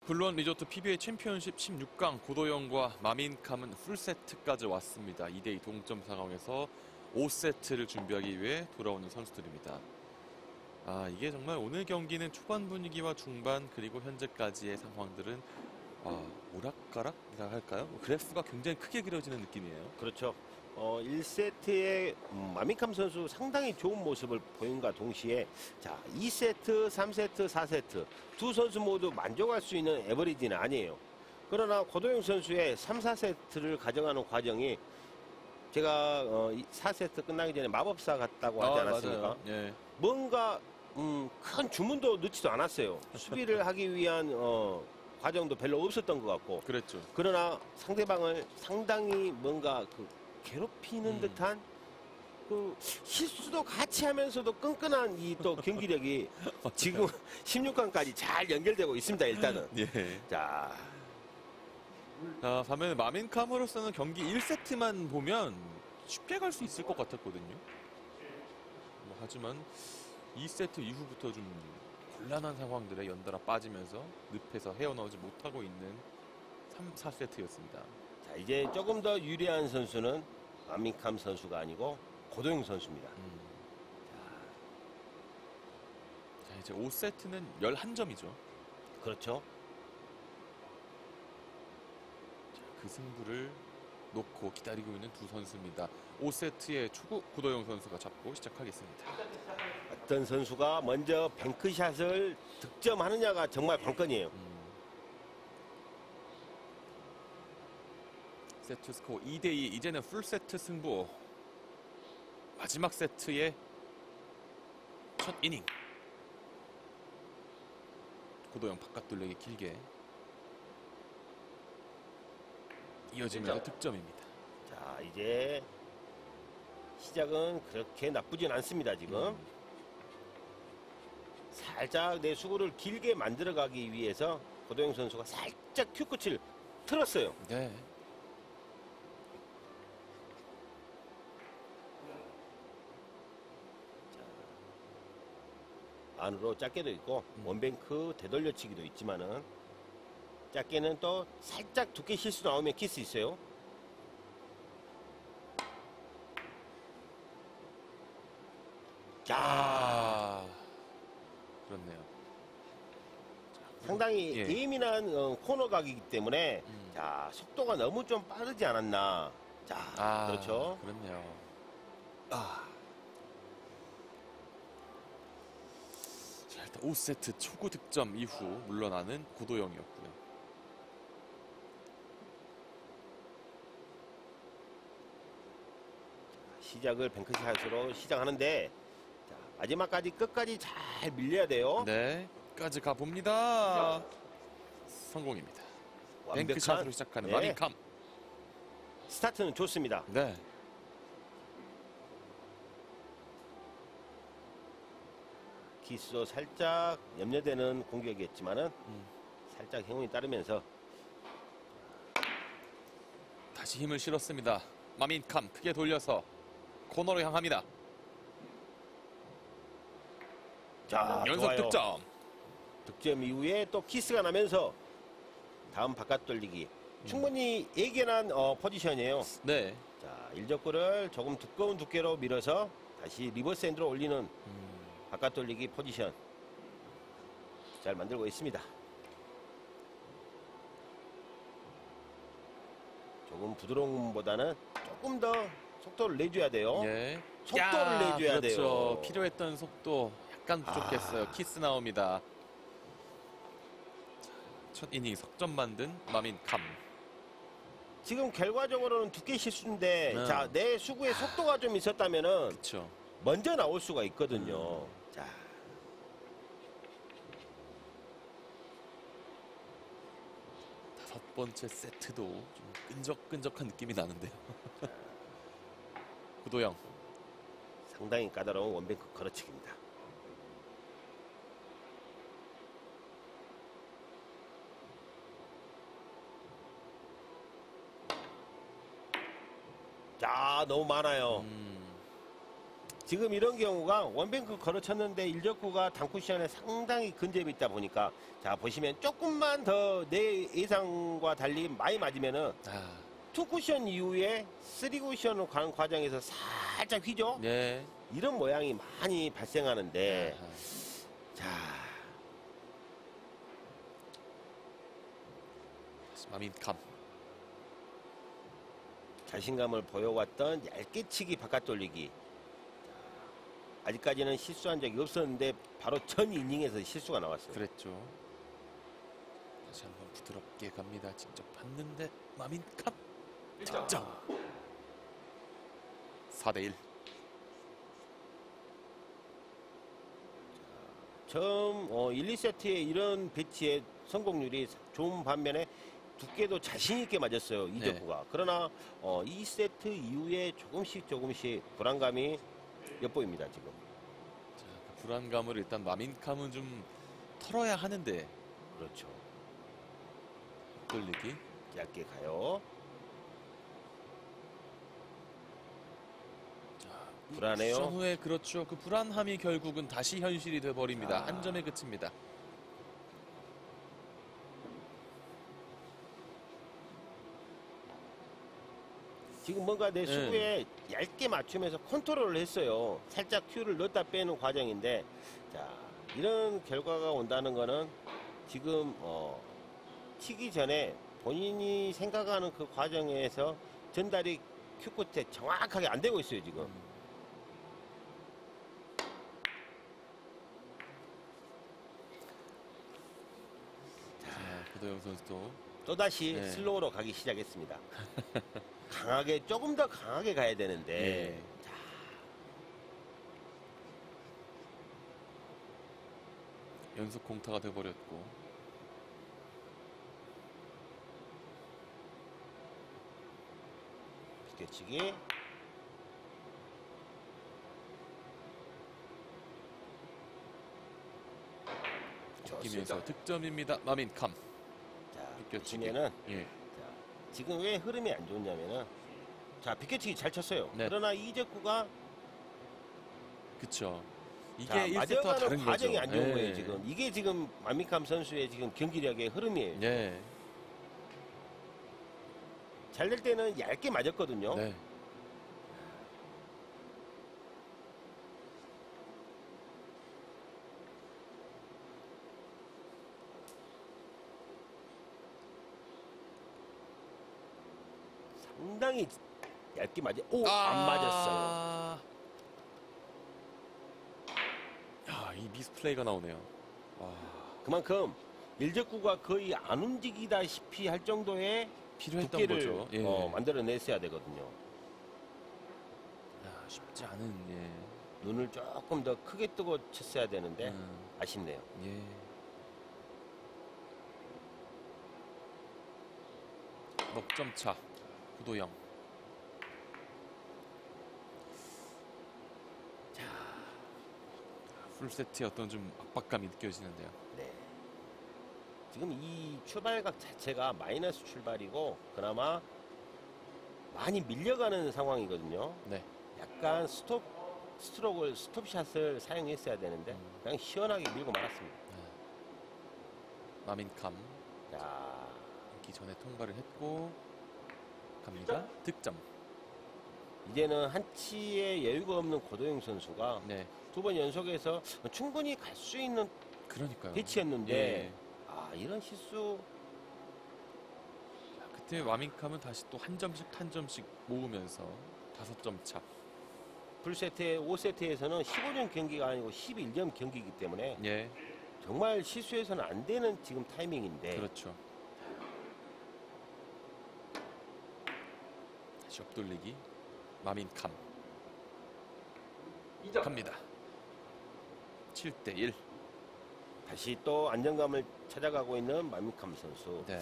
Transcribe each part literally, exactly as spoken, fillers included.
블루원 리조트 피비에이 챔피언십 십육 강 고도영과 마민캄은 풀세트까지 왔습니다. 이 대 이 동점 상황에서 오 세트를 준비하기 위해 돌아오는 선수들입니다. 아, 이게 정말 오늘 경기는 초반 분위기와 중반 그리고 현재까지의 상황들은 아, 오락가락이라 할까요? 그래프가 굉장히 크게 그려지는 느낌이에요. 그렇죠. 어, 일 세트에 음, 마민캄 선수 상당히 좋은 모습을 보인과 동시에 자, 이 세트, 삼 세트, 사 세트 두 선수 모두 만족할 수 있는 에버리지는 아니에요. 그러나 고도영 선수의 삼, 사 세트를 가져가는 과정이 제가 어, 사 세트 끝나기 전에 마법사 같다고 하지 아, 않았습니까? 예. 뭔가 음, 큰 주문도 넣지도 않았어요. 수비를 하기 위한 어, 과정도 별로 없었던 것 같고. 그랬죠. 그러나 상대방을 상당히 뭔가 그 괴롭히는 음. 듯한 그 실수도 같이 하면서도 끈끈한 이 또 경기력이 지금 십육 강까지 잘 연결되고 있습니다. 일단은. 예. 자, 아, 반면에 마민캄으로서는 경기 일 세트만 보면 쉽게 갈 수 있을 것 같았거든요. 뭐, 하지만 이 세트 이후부터 좀 곤란한 상황들에 연달아 빠지면서 늪에서 헤어나오지 못하고 있는 삼, 사 세트였습니다. 자 이제 조금 더 유리한 선수는 마민캄 선수가 아니고 고도영 선수입니다. 음. 자, 이제 오 세트는 열한 점이죠. 그렇죠. 자, 그 승부를 놓고 기다리고 있는 두 선수입니다. 오 세트의 초구 고도영 선수가 잡고 시작하겠습니다. 어떤 선수가 먼저 뱅크샷을 득점하느냐가 정말 관건이에요. 음. 세트 스코어 이 대 이. 이제는 풀세트 승부. 마지막 세트의 첫 이닝. 고도영 바깥 돌리기 길게 이어지면서 득점입니다. 자 이제 시작은 그렇게 나쁘진 않습니다. 지금 음. 살짝 내 수구를 길게 만들어가기 위해서 고도영 선수가 살짝 큐끝을 틀었어요. 네. 안으로 짧게도 있고 음. 원뱅크 되돌려치기도 있지만은 짧게는 또 살짝 두께 실수 나오면 키스 있어요. 자, 아, 그렇네요. 자, 상당히 예. 예민한 어, 코너 각이기 때문에 음. 자 속도가 너무 좀 빠르지 않았나. 자, 아, 그렇죠. 그렇네요. 아, 자, 일단 오 세트 초구 득점 이후 물러나는 고도영이었고요. 시작을 뱅크샷으로 시작하는데 자, 마지막까지 끝까지 잘 밀려야 돼요. 네, 끝까지 가봅니다. 성공입니다. 완벽한 뱅크샷으로 시작하는 네. 마민캄. 스타트는 좋습니다. 네. 키스도 살짝 염려되는 공격이었지만은 음. 살짝 행운이 따르면서 다시 힘을 실었습니다. 마민캄 크게 돌려서 코너로 향합니다. 자 연속 좋아요. 득점. 득점 이후에 또 키스가 나면서 다음 바깥 돌리기 충분히 예견한 어, 포지션이에요. 네. 자 일적구를 조금 두꺼운 두께로 밀어서 다시 리버스 핸드로 올리는 음. 바깥 돌리기 포지션 잘 만들고 있습니다. 조금 부드러운 것보다는 조금 더 속도를 내줘야 돼요. 예. 속도를 야, 내줘야 그렇죠. 돼요. 필요했던 속도 약간 부족했어요. 아. 키스 나옵니다. 자, 첫 이닝 석점 만든 마민캄. 지금 결과적으로는 두께 실수인데 네. 자, 내 수구에 속도가 좀 있었다면은 그렇죠. 먼저 나올 수가 있거든요. 음. 자, 다섯 번째 세트도 좀 끈적끈적한 느낌이 나는데요. 고도영. 상당히 까다로운 원뱅크 걸어치기입니다. 자, 너무 많아요. 음. 지금 이런 경우가 원뱅크 걸어쳤는데 일적구가 단쿠션에 상당히 근접이 있다 보니까 자 보시면 조금만 더 내 예상과 달리 많이 맞으면은 아, 투 쿠션 이후에 쓰리 쿠션으로 가는 과정에서 살짝 휘죠. 네. 이런 모양이 많이 발생하는데 아하. 자 마민캄. 자신감을 보여왔던 얇게 치기 바깥 돌리기. 아직까지는 실수한 적이 없었는데 바로 전 이닝에서 실수가 나왔어요. 그랬죠. 다시 한번 부드럽게 갑니다. 직접 봤는데 마민캄 득점. 사 대 일. 처음 어, 일, 이 세트에 이런 배치의 성공률이 좋은 반면에 두께도 자신 있게 맞았어요. 이적구가. 그러나 어, 이 세트 이후에 조금씩 조금씩 불안감이 엿보입니다. 지금. 자, 그 불안감을 일단 마민캄은 좀 털어야 하는데 그렇죠. 돌리기. 얇게 가요. 자, 불안해요. 쿠션 후에 그렇죠. 그 불안함이 결국은 다시 현실이 돼 버립니다. 아. 한 점에 그칩니다. 지금 뭔가 내 네. 수구에 얇게 맞추면서 컨트롤을 했어요. 살짝 큐를 넣었다 빼는 과정인데 자 이런 결과가 온다는 거는 지금 어, 치기 전에 본인이 생각하는 그 과정에서 전달이 큐 끝에 정확하게 안 되고 있어요. 지금. 자, 고도영 선수도 또다시 네. 슬로우로 가기 시작했습니다. 강하게 조금 더 강하게 가야 되는데 네. 자, 연속 공타가 돼 버렸고. 비껴치기 끼면서 득점입니다. 마민캄. 자, 비껴치기. 보시면은 예. 자, 지금 왜 흐름이 안 좋냐면은 자 비껴치기 잘 쳤어요. 네. 그러나 이적구가 그쵸. 이게 자, 일 세트와 맞아가는 다른 과정이 거죠. 안 좋은 예. 거예요. 지금 이게 지금 마미캄 선수의 지금 경기력의 흐름이에요. 예. 잘 될 때는 얇게 맞았거든요. 네. 상당히 얇게 맞아. 오, 안 맞았어요. 야, 이 미스 플레이가 나오네요. 와, 그만큼 일적구가 거의 안 움직이다시피 할 정도의 필요했던 두께를 거죠. 예. 어, 만들어냈어야 되거든요. 야, 쉽지 않은 예. 눈을 조금 더 크게 뜨고 쳤어야 되는데 음, 아쉽네요. 예. 넉 점 차. 구도영. 자, 풀세트의 어떤 좀 압박감이 느껴지는데요. 네. 지금 이 출발각 자체가 마이너스 출발이고 그나마 많이 밀려가는 상황이거든요. 네. 약간 스톱 스트로크를 스톱샷을 사용했어야 되는데 음. 그냥 시원하게 밀고 말았습니다. 네. 마민캄. 자, 인기 전에 통과를 했고 갑니다. 득점. 이제는 한치의 여유가 없는 고도영 선수가 네. 두 번 연속해서 충분히 갈 수 있는 그러니까요. 배치였는데 예. 아 이런 실수 자, 그때 마민캄은 다시 또 한 점씩 한 점씩 모으면서 다섯 점 차. 풀세트의 오 세트에서는 십오 점 경기가 아니고 십일 점 경기이기 때문에 예. 정말 실수해서는 안 되는 지금 타이밍인데 그렇죠. 다시 옆돌리기. 마민캄. 갑니다. 칠 대 일. 다시 또 안정감을 찾아가고 있는 마미캄 선수. 네.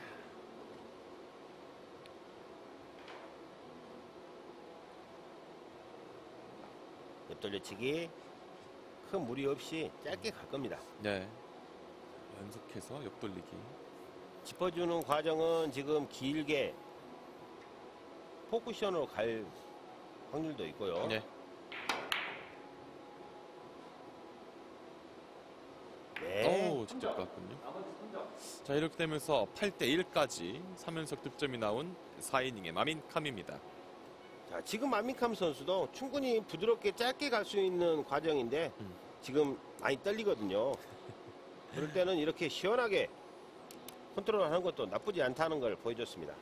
옆돌려치기 큰 무리 없이 짧게 갈 겁니다. 네. 연속해서 옆돌리기. 짚어주는 과정은 지금 길게 포쿠션으로 갈 확률도 있고요. 네. 될 것 같군요. 자, 이렇게 되면서 팔 대 일까지 삼 연속 득점이 나온 사 이닝의 마민캄입니다. 자, 지금 마민캄 선수도 충분히 부드럽게 짧게 갈 수 있는 과정인데 음. 지금 많이 떨리거든요. 그럴 때는 이렇게 시원하게 컨트롤하는 것도 나쁘지 않다는 걸 보여줬습니다.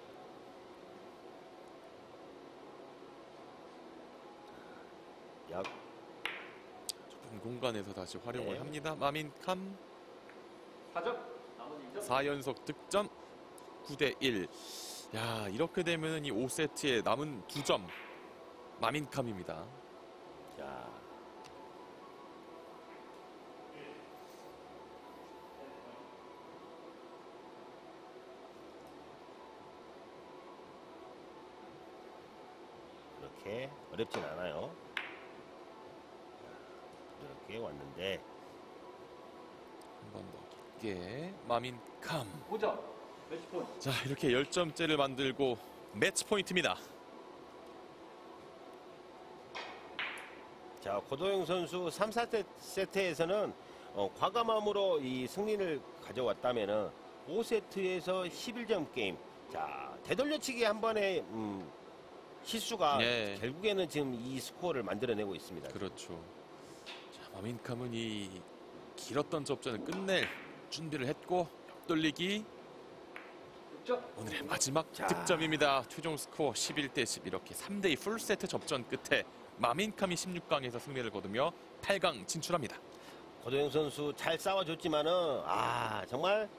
약 좁은 공간에서 다시 활용을 네. 합니다. 마민캄 사 점. 나머지 이 점. 사 연속 득점 구 대 일. 야, 이렇게 되면 이 오 세트에 남은 두 점 마민캄입니다. 자, 이렇게 어렵진 않아요. 이렇게 왔는데 한 번 더 깊게 마민캄. 오 점. 매치 포인트. 자, 이렇게 십 점째를 만들고 매치 포인트입니다. 자, 고도영 선수 삼, 사 세트에서는 어, 과감함으로 이 승리를 가져왔다면은 오 세트에서 십일 점 게임. 자, 되돌려치기 한 번에 음, 실수가 네. 결국에는 지금 이 스코어를 만들어내고 있습니다. 그렇죠. 자, 마민캄은 이 길었던 접전을 끝낼 준비를 했고 옆돌리기 육 점. 오늘의 마지막 자. 득점입니다. 최종 스코어 십일 대 십. 이렇게 삼 대 이 풀세트 접전 끝에 마민캄이 십육 강에서 승리를 거두며 팔 강 진출합니다. 고도영 선수 잘 싸워줬지만은 아 정말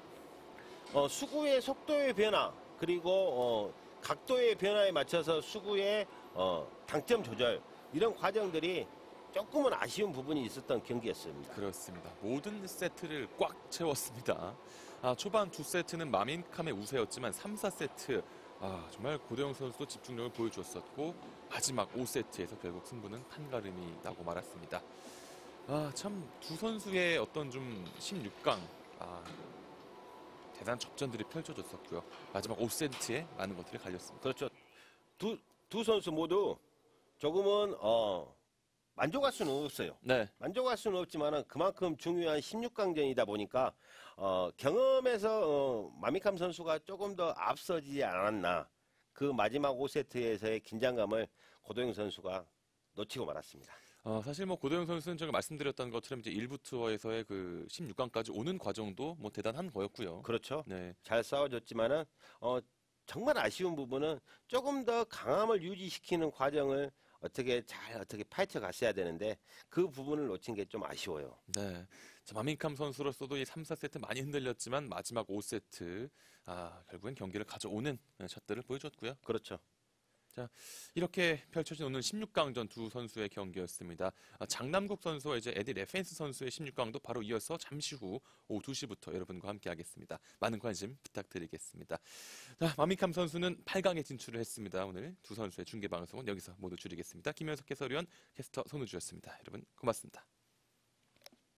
어, 수구의 속도의 변화 그리고 어, 각도의 변화에 맞춰서 수구의 어, 당점 조절 이런 과정들이 조금은 아쉬운 부분이 있었던 경기였습니다. 그렇습니다. 모든 세트를 꽉 채웠습니다. 아, 초반 두 세트는 마민캄의 우세였지만 삼, 사 세트 아, 정말 고도영 선수도 집중력을 보여주었었고 마지막 오 세트에서 결국 승부는 한가름이 나고 말았습니다. 아, 참 두 선수의 어떤 좀 십육 강 아, 대단한 접전들이 펼쳐졌었고요. 마지막 오 세트에 많은 것들이 갈렸습니다. 그렇죠. 두, 두 선수 모두 조금은 어, 만족할 수는 없어요. 네, 만족할 수는 없지만 그만큼 중요한 십육 강전이다 보니까 어, 경험에서 어, 마미캄 선수가 조금 더 앞서지 않았나. 그 마지막 오 세트에서의 긴장감을 고도영 선수가 놓치고 말았습니다. 어, 사실 뭐 고도영 선수는 제가 말씀드렸던 것처럼 이제 일부 투어에서의 그 십육 강까지 오는 과정도 뭐 대단한 거였고요. 그렇죠. 네, 잘 싸워줬지만은 어, 정말 아쉬운 부분은 조금 더 강함을 유지시키는 과정을 어떻게 잘 어떻게 파헤쳐 갔어야 되는데 그 부분을 놓친 게 좀 아쉬워요. 네. 자, 마민캄 선수로서도 이 삼, 사 세트 많이 흔들렸지만 마지막 오 세트 아, 결국엔 경기를 가져오는 샷들을 보여줬고요. 그렇죠. 이렇게 펼쳐진 오늘 십육 강전 두 선수의 경기였습니다. 아, 장남국 선수와 이제 에디 레펜스 선수의 십육 강도 바로 이어서 잠시 후 오후 두 시부터 여러분과 함께 하겠습니다. 많은 관심 부탁드리겠습니다. 자, 마민캄 선수는 팔 강에 진출을 했습니다. 오늘 두 선수의 중계 방송은 여기서 모두 줄이겠습니다. 김현석 해설위원, 캐스터 손우주였습니다. 여러분 고맙습니다.